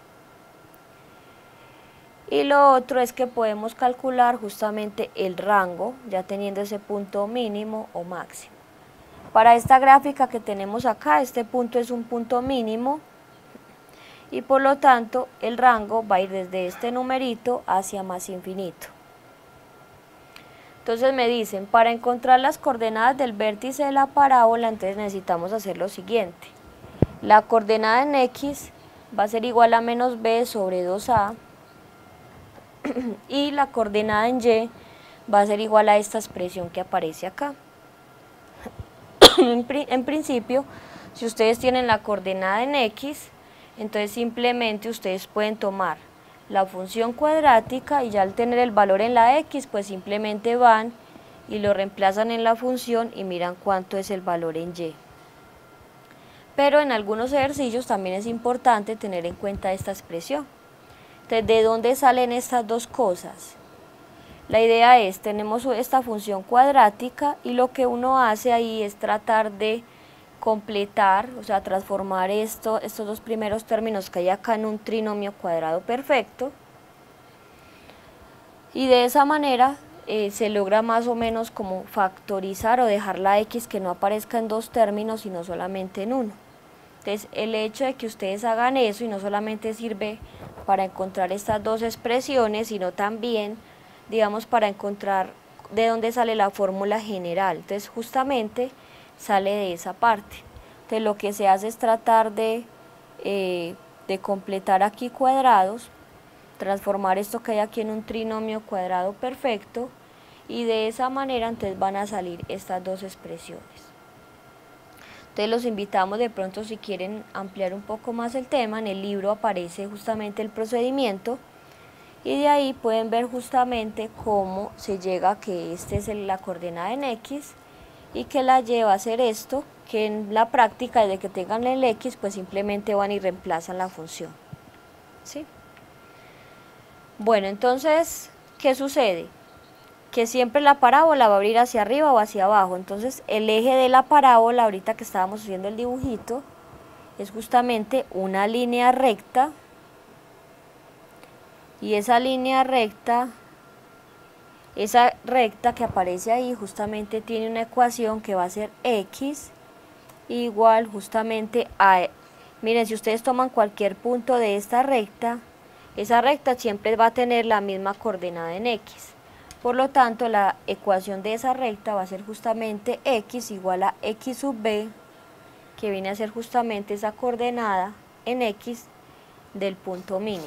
A: Y lo otro es que podemos calcular justamente el rango ya teniendo ese punto mínimo o máximo. Para esta gráfica que tenemos acá, este punto es un punto mínimo y por lo tanto el rango va a ir desde este numerito hacia más infinito. Entonces me dicen, para encontrar las coordenadas del vértice de la parábola, entonces necesitamos hacer lo siguiente. La coordenada en X va a ser igual a menos b sobre 2a y la coordenada en Y va a ser igual a esta expresión que aparece acá. En principio, si ustedes tienen la coordenada en X, entonces simplemente ustedes pueden tomar la función cuadrática y ya al tener el valor en la x, pues simplemente van y lo reemplazan en la función y miran cuánto es el valor en y. Pero en algunos ejercicios también es importante tener en cuenta esta expresión. Entonces, ¿de dónde salen estas dos cosas? La idea es, tenemos esta función cuadrática y lo que uno hace ahí es tratar de completar, o sea, transformar estos dos primeros términos que hay acá en un trinomio cuadrado perfecto, y de esa manera se logra más o menos como factorizar o dejar la x que no aparezca en dos términos sino solamente en uno. Entonces el hecho de que ustedes hagan eso y no solamente sirve para encontrar estas dos expresiones, sino también, digamos, para encontrar de dónde sale la fórmula general. Entonces justamente sale de esa parte. Entonces lo que se hace es tratar de completar aquí cuadrados, transformar esto que hay aquí en un trinomio cuadrado perfecto, y de esa manera entonces van a salir estas dos expresiones. Entonces los invitamos de pronto, si quieren ampliar un poco más el tema, en el libro aparece justamente el procedimiento y de ahí pueden ver justamente cómo se llega a que esta es la coordenada en x y que la lleva a hacer esto, que en la práctica desde que tengan el x pues simplemente van y reemplazan la función. ¿Sí? Bueno, entonces, ¿qué sucede? Que siempre la parábola va a abrir hacia arriba o hacia abajo. Entonces el eje de la parábola, ahorita que estábamos haciendo el dibujito, es justamente una línea recta, y esa línea recta, esa recta que aparece ahí justamente tiene una ecuación que va a ser x igual justamente a, miren, si ustedes toman cualquier punto de esta recta, esa recta siempre va a tener la misma coordenada en x. Por lo tanto, la ecuación de esa recta va a ser justamente x igual a x sub b, que viene a ser justamente esa coordenada en x del punto mínimo.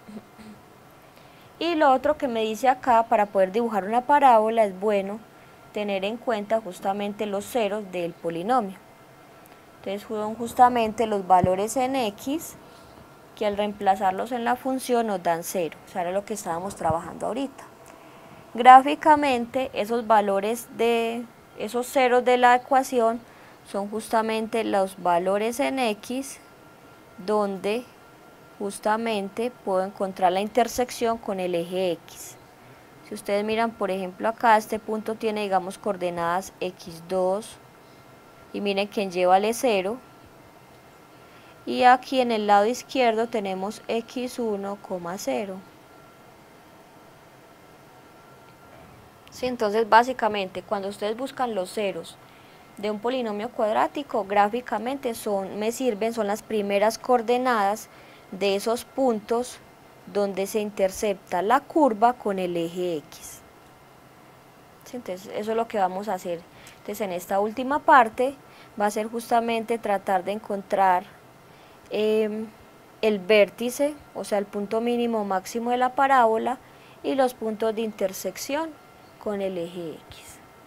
A: Y lo otro que me dice acá, para poder dibujar una parábola es bueno tener en cuenta justamente los ceros del polinomio. Entonces son justamente los valores en x, que al reemplazarlos en la función nos dan 0, o sea, era lo que estábamos trabajando ahorita. Gráficamente, esos valores de esos ceros de la ecuación son justamente los valores en x, donde justamente puedo encontrar la intersección con el eje x. Si ustedes miran, por ejemplo, acá este punto tiene, digamos, coordenadas x2, y miren que en y vale 0, y aquí en el lado izquierdo tenemos x1, 0. Sí, entonces básicamente cuando ustedes buscan los ceros de un polinomio cuadrático, gráficamente me sirven, son las primeras coordenadas de esos puntos donde se intercepta la curva con el eje x. Sí, entonces eso es lo que vamos a hacer. Entonces en esta última parte va a ser justamente tratar de encontrar el vértice, o sea el punto mínimo máximo de la parábola, y los puntos de intersección con el eje x.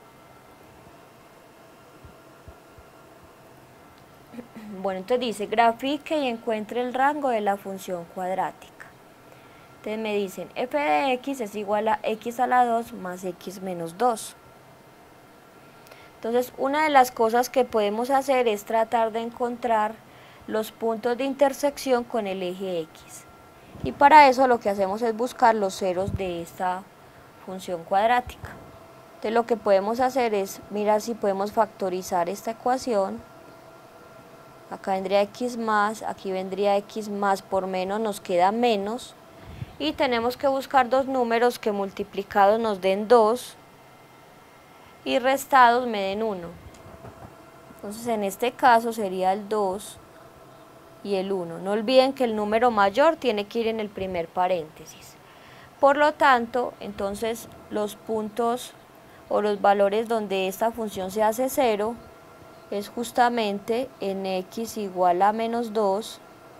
A: Bueno, entonces dice, grafique y encuentre el rango de la función cuadrática. Entonces me dicen, f de x es igual a x a la 2 más x menos 2. Entonces, una de las cosas que podemos hacer es tratar de encontrar los puntos de intersección con el eje x. Y para eso lo que hacemos es buscar los ceros de esta función cuadrática. Entonces lo que podemos hacer es mirar si podemos factorizar esta ecuación. Acá vendría x más, aquí vendría x más por menos, nos queda menos. Y tenemos que buscar dos números que multiplicados nos den 2 y restados me den 1. Entonces en este caso sería el 2 y el 1. No olviden que el número mayor tiene que ir en el primer paréntesis. Por lo tanto, entonces los puntos o los valores donde esta función se hace 0 es justamente en x igual a menos 2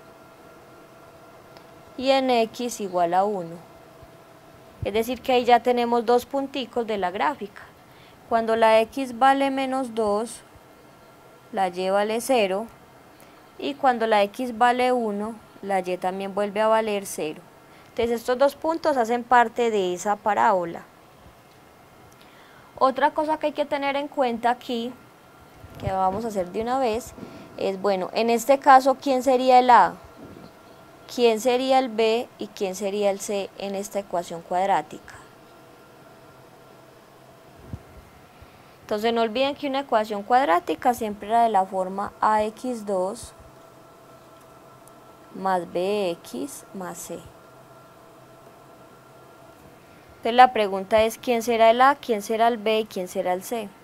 A: y en x igual a 1. Es decir que ahí ya tenemos dos punticos de la gráfica. Cuando la x vale menos 2, la y vale 0, y cuando la x vale 1, la y también vuelve a valer 0. Entonces estos dos puntos hacen parte de esa parábola. Otra cosa que hay que tener en cuenta aquí, que vamos a hacer de una vez, es, bueno, en este caso, ¿quién sería el A? ¿Quién sería el B? ¿Y quién sería el C en esta ecuación cuadrática? Entonces no olviden que una ecuación cuadrática siempre era de la forma ax2 más bx más c. Entonces la pregunta es, ¿quién será el A, quién será el B y quién será el C?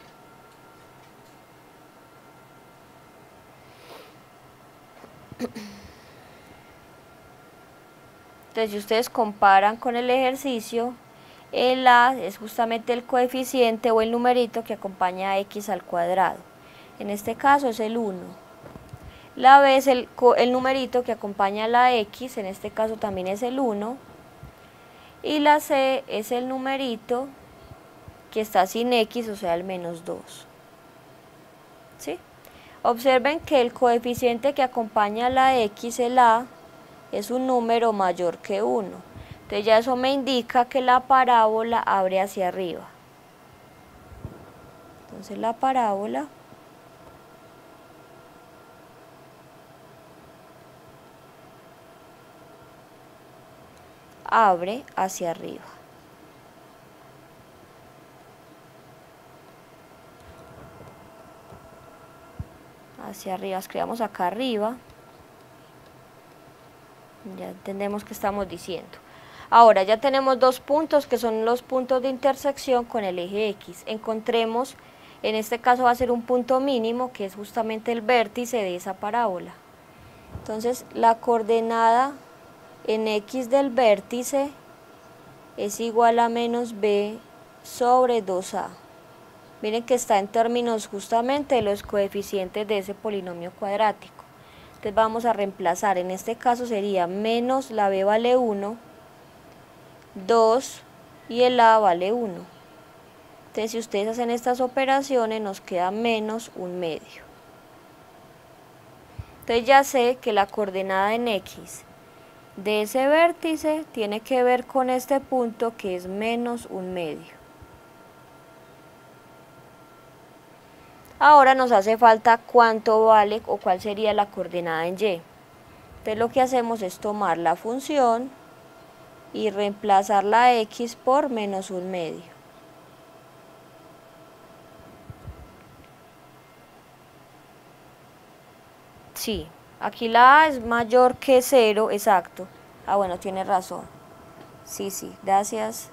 A: Entonces si ustedes comparan con el ejercicio, el A es justamente el coeficiente o el numerito que acompaña a x al cuadrado. En este caso es el 1. La B es el numerito que acompaña a la x, en este caso también es el 1. Y la C es el numerito que está sin x, o sea el menos 2. ¿Sí? Observen que el coeficiente que acompaña a la x, el A, es un número mayor que 1. Entonces ya eso me indica que la parábola abre hacia arriba. Entonces la parábola abre hacia arriba. Hacia arriba, escribamos acá arriba. Ya entendemos qué estamos diciendo. Ahora ya tenemos dos puntos que son los puntos de intersección con el eje X. Encontremos, en este caso va a ser un punto mínimo, que es justamente el vértice de esa parábola. Entonces la coordenada en X del vértice es igual a menos b sobre 2a. Miren que está en términos justamente de los coeficientes de ese polinomio cuadrático. Entonces vamos a reemplazar, en este caso sería menos la b vale 1, 2 y el a vale 1. Entonces si ustedes hacen estas operaciones nos queda menos 1/2. Entonces ya sé que la coordenada en X de ese vértice tiene que ver con este punto que es menos 1/2. Ahora nos hace falta cuánto vale o cuál sería la coordenada en Y. Entonces lo que hacemos es tomar la función y reemplazar la X por menos 1/2. Sí, aquí la A es mayor que 0, exacto. Ah, bueno, tiene razón. Sí, gracias.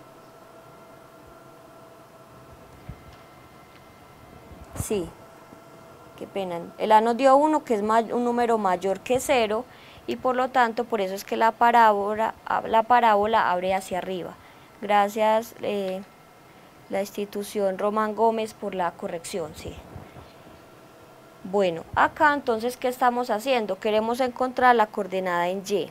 A: Sí, qué pena. El A nos dio 1, que es un número mayor que 0, y por lo tanto, por eso es que la parábola abre hacia arriba. Gracias, la institución Román Gómez, por la corrección, sí. Bueno, acá entonces, ¿qué estamos haciendo? Queremos encontrar la coordenada en Y.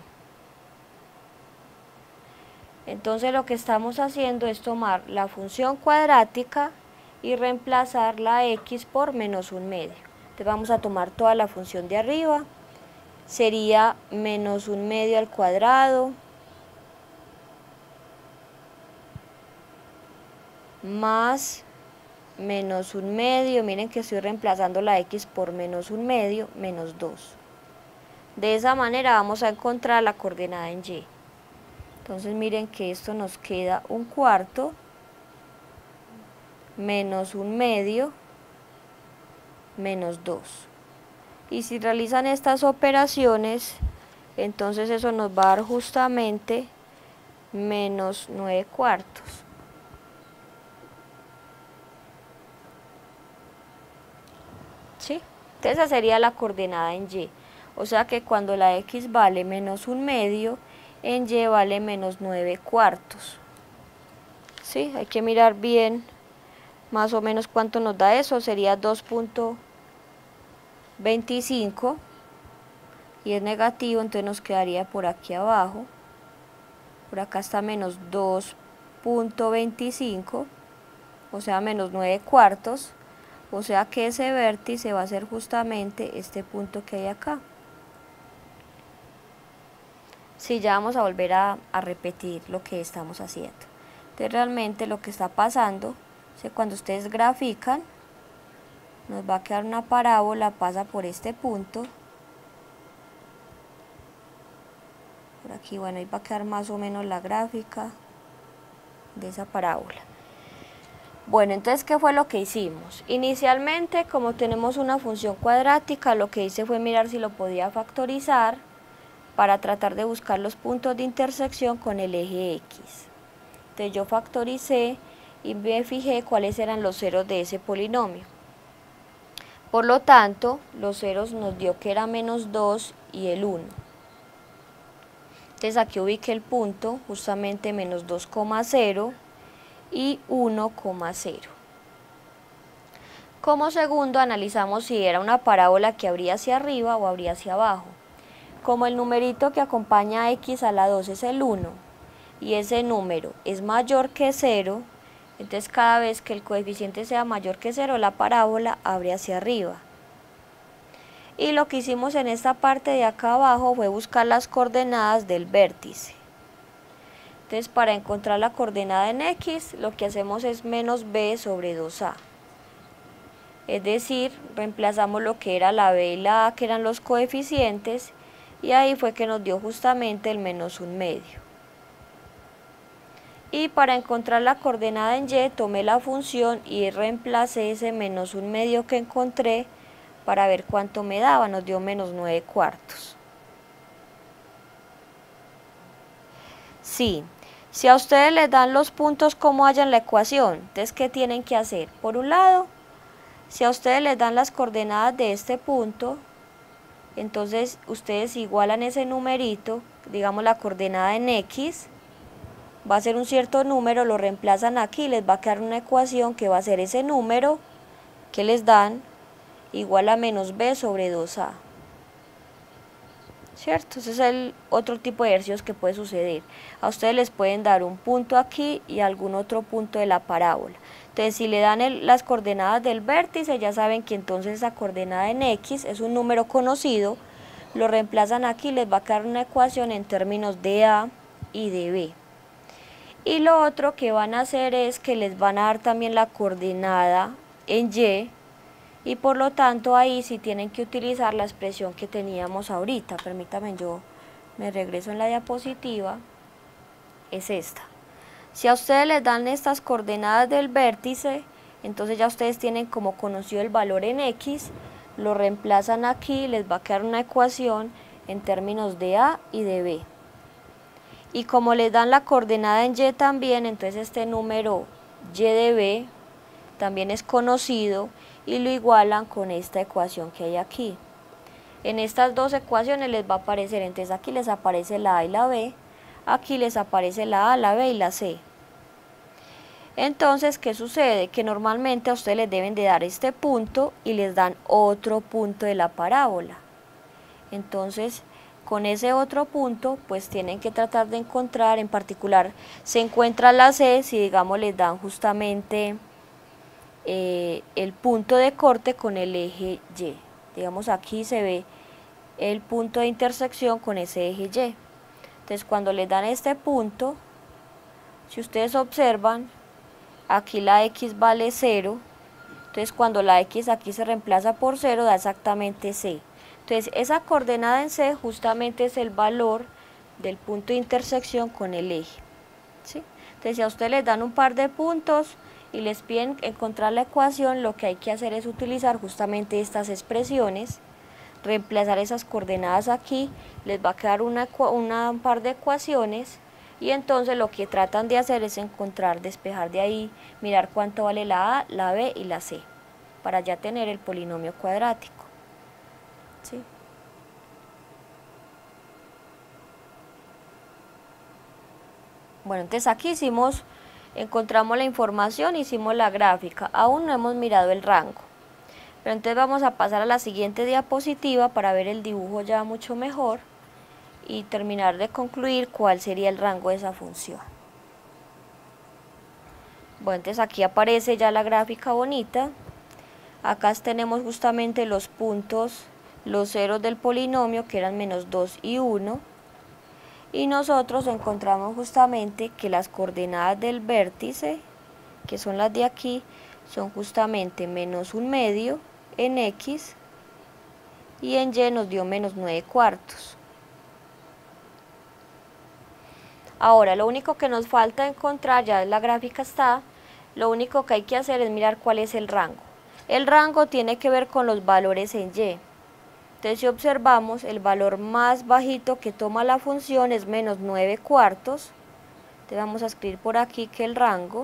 A: Entonces lo que estamos haciendo es tomar la función cuadrática y reemplazar la X por menos 1/2. Entonces vamos a tomar toda la función de arriba. Sería menos 1/2 al cuadrado más menos 1/2, miren que estoy reemplazando la X por menos 1/2, menos 2. De esa manera vamos a encontrar la coordenada en Y. Entonces miren que esto nos queda 1/4 menos 1/2 menos 2. Y si realizan estas operaciones, entonces eso nos va a dar justamente menos 9/4. ¿Sí? Entonces esa sería la coordenada en Y. O sea que cuando la X vale menos 1/2, en Y vale menos 9/4. ¿Sí? Hay que mirar bien más o menos cuánto nos da eso. Sería 2.25 y es negativo, entonces nos quedaría por aquí abajo. Por acá está menos 2.25, o sea menos 9/4. O sea que ese vértice va a ser justamente este punto que hay acá. Sí, ya vamos a volver a repetir lo que estamos haciendo. Entonces realmente lo que está pasando es que cuando ustedes grafican, nos va a quedar una parábola, pasa por este punto. Por aquí, bueno, ahí va a quedar más o menos la gráfica de esa parábola. Bueno, entonces, ¿qué fue lo que hicimos? Inicialmente, como tenemos una función cuadrática, lo que hice fue mirar si lo podía factorizar para tratar de buscar los puntos de intersección con el eje X. Entonces yo factoricé y me fijé cuáles eran los ceros de ese polinomio. Por lo tanto, los ceros nos dio que era -2 y el 1. Entonces aquí ubiqué el punto, justamente -2,0 y 1,0. Como segundo analizamos si era una parábola que abría hacia arriba o abría hacia abajo. Como el numerito que acompaña a x a la 2 es el 1 y ese número es mayor que 0, entonces cada vez que el coeficiente sea mayor que 0, la parábola abre hacia arriba. Y lo que hicimos en esta parte de acá abajo fue buscar las coordenadas del vértice. Entonces para encontrar la coordenada en x, lo que hacemos es -b sobre 2a. Es decir, reemplazamos lo que era la b y la a, que eran los coeficientes, y ahí fue que nos dio justamente el -1/2. Y para encontrar la coordenada en y, tomé la función y reemplacé ese -1/2 que encontré para ver cuánto me daba, nos dio -9/4. Sí, si a ustedes les dan los puntos como hallan la ecuación, entonces ¿qué tienen que hacer? Por un lado, si a ustedes les dan las coordenadas de este punto, entonces ustedes igualan ese numerito, digamos la coordenada en x, va a ser un cierto número, lo reemplazan aquí, les va a quedar una ecuación que va a ser ese número que les dan igual a -b sobre 2a. ¿Cierto? Ese es el otro tipo de ejercicios que puede suceder. A ustedes les pueden dar un punto aquí y algún otro punto de la parábola. Entonces, si le dan las coordenadas del vértice, ya saben que entonces esa coordenada en x es un número conocido, lo reemplazan aquí, les va a quedar una ecuación en términos de a y de b. Y lo otro que van a hacer es que les van a dar también la coordenada en y por lo tanto ahí sí tienen que utilizar la expresión que teníamos ahorita. Permítanme, yo me regreso en la diapositiva, es esta. Si a ustedes les dan estas coordenadas del vértice, entonces ya ustedes tienen como conocido el valor en x, lo reemplazan aquí, les va a quedar una ecuación en términos de a y de b. Y como les dan la coordenada en y también, entonces este número y de b también es conocido y lo igualan con esta ecuación que hay aquí. En estas dos ecuaciones les va a aparecer, entonces aquí les aparece la a y la b, aquí les aparece la a, la b y la c. Entonces, ¿qué sucede? Que normalmente a ustedes les deben de dar este punto y les dan otro punto de la parábola. Entonces, con ese otro punto, pues tienen que tratar de encontrar, en particular, se encuentra la c si digamos les dan justamente el punto de corte con el eje Y. Digamos aquí se ve el punto de intersección con ese eje Y. Entonces cuando les dan este punto, si ustedes observan, aquí la x vale 0, entonces cuando la x aquí se reemplaza por 0 da exactamente c. Entonces esa coordenada en c justamente es el valor del punto de intersección con el eje. ¿Sí? Entonces si a ustedes les dan un par de puntos y les piden encontrar la ecuación, lo que hay que hacer es utilizar justamente estas expresiones, reemplazar esas coordenadas aquí, les va a quedar un par de ecuaciones y entonces lo que tratan de hacer es encontrar, despejar de ahí, mirar cuánto vale la a, la b y la c, para ya tener el polinomio cuadrático. ¿Sí? Bueno, entonces aquí encontramos la información, hicimos la gráfica, aún no hemos mirado el rango. Pero entonces vamos a pasar a la siguiente diapositiva para ver el dibujo ya mucho mejor y terminar de concluir cuál sería el rango de esa función. Bueno, entonces aquí aparece ya la gráfica bonita. Acá tenemos justamente los puntos, los ceros del polinomio que eran -2 y 1. y nosotros encontramos justamente que las coordenadas del vértice, que son las de aquí, son justamente menos 1/2 en X y en Y nos dio menos 9/4. Ahora lo único que nos falta encontrar, ya la gráfica está, lo único que hay que hacer es mirar cuál es el rango. El rango tiene que ver con los valores en Y. Entonces si observamos, el valor más bajito que toma la función es menos 9/4. Entonces vamos a escribir por aquí que el rango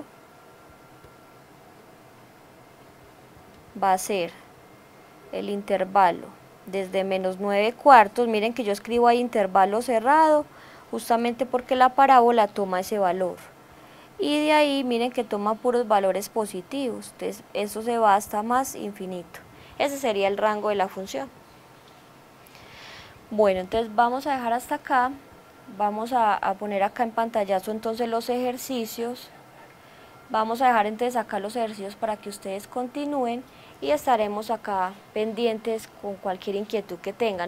A: va a ser el intervalo desde menos 9/4, miren que yo escribo ahí intervalo cerrado, justamente porque la parábola toma ese valor. Y de ahí miren que toma puros valores positivos, entonces eso se va hasta más infinito. Ese sería el rango de la función. Bueno, entonces vamos a dejar hasta acá, vamos a poner acá en pantallazo entonces los ejercicios. Vamos a dejar entonces acá los ejercicios para que ustedes continúen y estaremos acá pendientes con cualquier inquietud que tengan.